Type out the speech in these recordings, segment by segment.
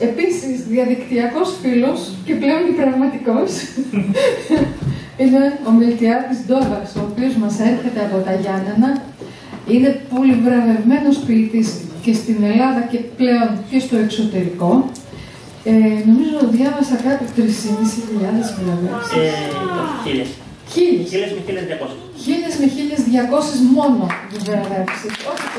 Επίσης, διαδικτυακός φίλος και πλέον και πραγματικός είναι ο Μιλτιάδης Ντόβας, ο οποίος μας έρχεται από τα Γιάννενα. Είναι πολυβραβευμένος ποιητής και στην Ελλάδα και πλέον και στο εξωτερικό. Νομίζω διάβασα κάτω 3.500 βραβεύσεις. 1.000 με 1.200. 1.000 με 1.200 μόνο βραβεύσεις.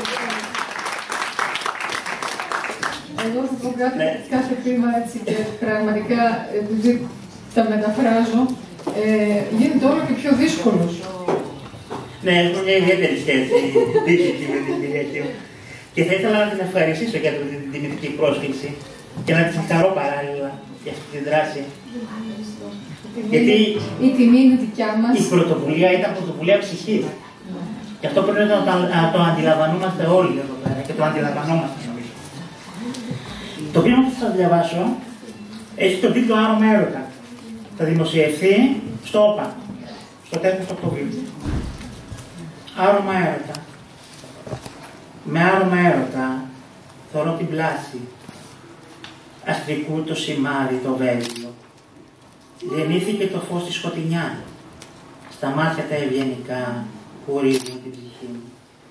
Εγώ θα πω κάθε πείμα έτσι και πραγματικά, επειδή τα μεταφράζω, γίνεται όλο και πιο δύσκολος. Ναι, έχουμε μια ιδιαίτερη σχέση δίκη με την Κυριακή μου. Και θα ήθελα να την ευχαριστήσω για την τιμητική πρόσκληση και να τη συγχαρώ παράλληλα για αυτή τη δράση. Γιατί η τιμή είναι δικιά μας. Η πρωτοβουλία ήταν πρωτοβουλία ψυχής. Και αυτό πρέπει να το αντιλαμβανόμαστε όλοι εδώ πέρα και το αντιλαμβανόμαστε νομίζω. Το ποίημα που θα σας διαβάσω έχει τον τίτλο Άρωμα έρωτα. Θα δημοσιευθεί στο ΟΠΑ, στο τέλος του Οκτωβρίου. Άρωμα έρωτα. Με άρωμα έρωτα θωρώ την πλάση. Αστρικού το σημάδι το βέλιο. Γεννήθηκε το φως στη σκοτεινιά. Στα μάτια τα ευγενικά που ρίχνουν την ψυχή μου.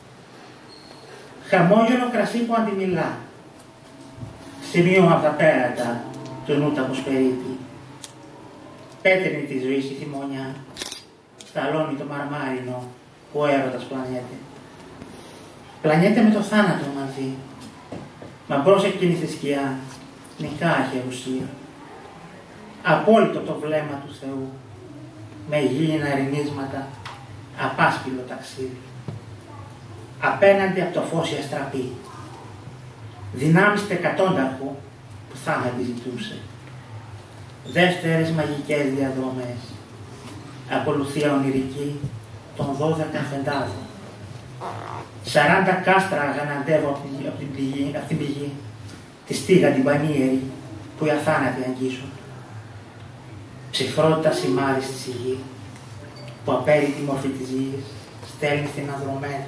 Χαμόγελο κρασί που αντιμιλά. Σημείωμα από τα πέρατα του νου τα αποσπερίτη. Πέτρινη τη ζωή στη θυμονιά. Σταλώνει το μαρμάρινο που ο έρωτας πλανιέται. Πλανιέται με το θάνατο μαζί. Μα μπρος εκείνη στη σκιά νικά έχει ουσία. Απόλυτο το βλέμμα του Θεού. Με γήινα ρινίσματα. Απάσπυλο ταξίδι. Απέναντι από το φως η αστραπή. Δυνάμεις τεκατόνταρχου που θα με επιζητούσε. Δεύτερες μαγικές διαδρομές. Ακολουθία ονειρική των 12 φεντάδων. 40 κάστρα αγαναντεύω από την πηγή. Τη στίγα την πανίερη που οι αθάνατοι αγγίζουν. Ψυχρότητα σημάδι στη σιγή που απέρι τη μορφή της γης στέλνει στην Ανδρομέδα.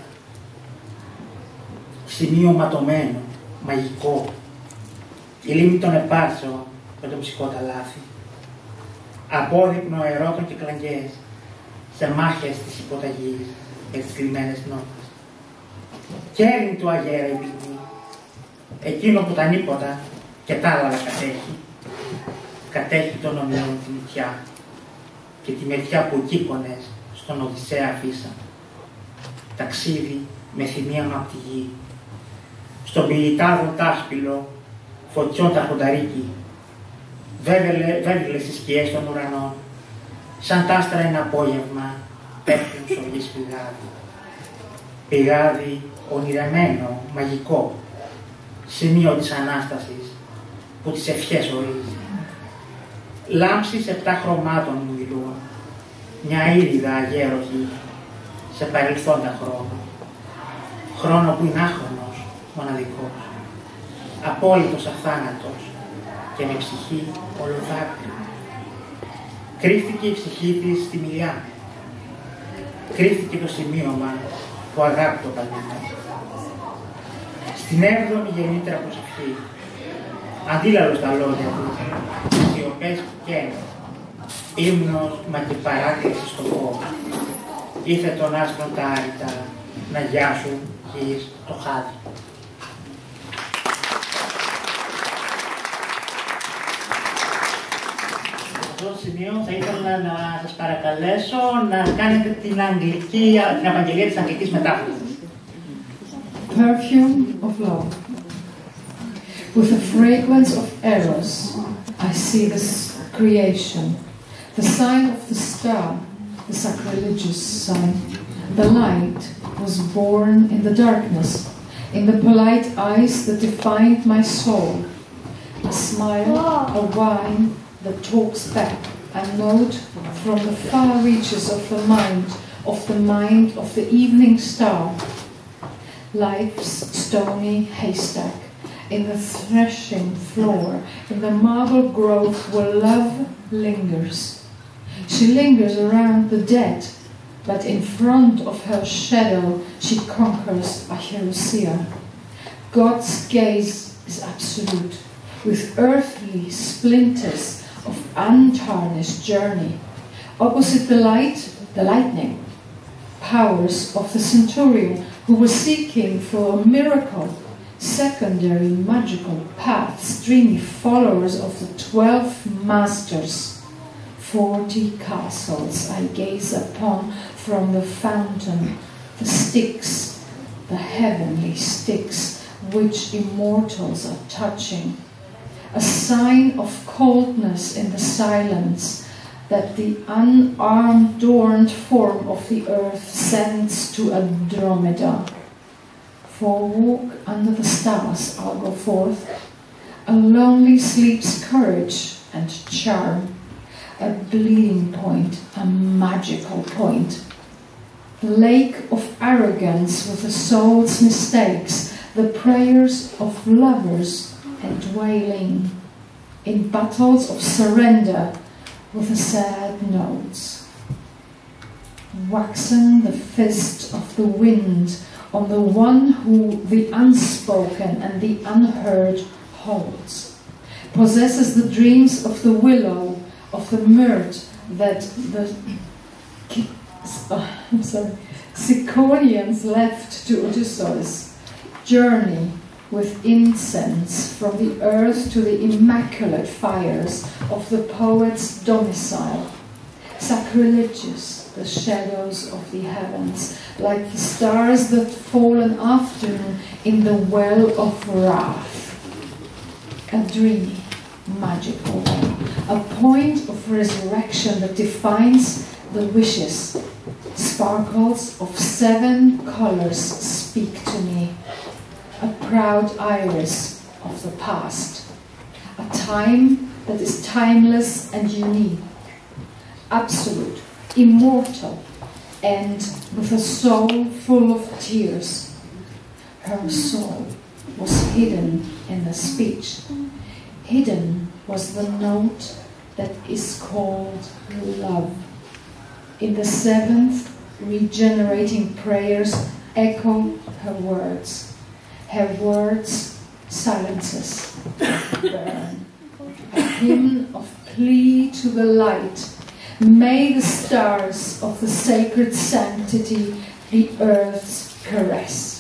Σημείο ματωμένο, μαγικό, η λίμνη των επάρσεων με το ψυχό τα λάθη. Απόδειπνο ερώτων και κλαγιές σε μάχες της υποταγής για τις κλειμμένες νότες. Κέρνη του αγέρα η πηγή, εκείνο που τα νύποτα και τα άλλα κατέχει. Κατέχει των ομοιών τη μυτιά και τη μεριά που οι Κύπονες στον Οδυσσέα αφήσαν. Ταξίδι με θυμίαμα απ' τη γη. Στον πηγητάδο τάσπυλο φωτιών τα χονταρίκι. Βέβαιλες οι σκιές των ουρανών. Σαν τάστρα ένα απόγευμα πέφτουν σοβγής πηγάδι. Πηγάδι ονειρεμένο, μαγικό. Σημείο της Ανάστασης που τις ευχές ορίζει. Λάμψεις 7 χρωμάτων μου μιλούν. Μια ήριδα αγέροχη σε παρελθόντα χρόνο. Χρόνο που είναι άχρονος, μοναδικός. Απόλυτος αθάνατος και με ψυχή ολοδάκρυ. Κρύφτηκε η ψυχή της στη μιλιά. Κρύφτηκε το σημείωμα που αγάπη το παλιό. Στην 7η γεννήτερα προσευχή. Αντίλαλος τα λόγια του, σιωπές που καίνε, ύμνος μα και παράκληση στο φόβο. Ήθε τον άστρον τα άρρητα να γιάσουν γης το χάδι. Σε αυτό το σημείο θα ήθελα να σας παρακαλέσω να κάνετε την Ευαγγελία της Αγγλικής μετάφρασης. Perfume of love. With the fragrance of eros, I see this creation, the sign of the star, the sacrilegious sign. The light was born in the darkness, in the polite eyes that defined my soul. A smile, a wine that talks back, a note from the far reaches of the mind of the evening star. Life's stony haystack, in the threshing floor, in the marble grove where love lingers. She lingers around the dead, but in front of her shadow she conquers Acherusia. God's gaze is absolute. with earthly splinters of untarnished journey. Opposite the lightning powers of the centurion who was seeking for a miracle, secondary magical paths, dreamy followers of the 12 masters. 40 castles I gaze upon from the fountain, the sticks, the heavenly sticks, which immortals are touching. A sign of coldness in the silence that the unadorned form of the earth sends to Andromeda. For a walk under the stars I'll go forth, a lonely sleep's courage and charm, a bleeding point, a magical point. The lake of arrogance with the soul's mistakes, the prayers of lovers and wailing, in battles of surrender with the sad notes. Waxen the fist of the wind on the one who the unspoken and the unheard holds, possesses the dreams of the willow, of the myrrh that the Ciconians left to Odysseus, journey with incense from the earth to the immaculate fires of the poet's domicile, sacrilegious the shadows of the heavens, like the stars that fall an afternoon in the well of wrath. A dreamy, magical well, a point of resurrection that defines the wishes. Sparkles of 7 colors speak to me. A proud iris of the past, a time that is timeless and unique, absolute, immortal, and with a soul full of tears. Her soul was hidden in the speech. Hidden was the note that is called love. In the 7th regenerating prayers echo her words. Her words silences burn. A hymn of plea to the light. May the stars of the sacred sanctity be earth's caress.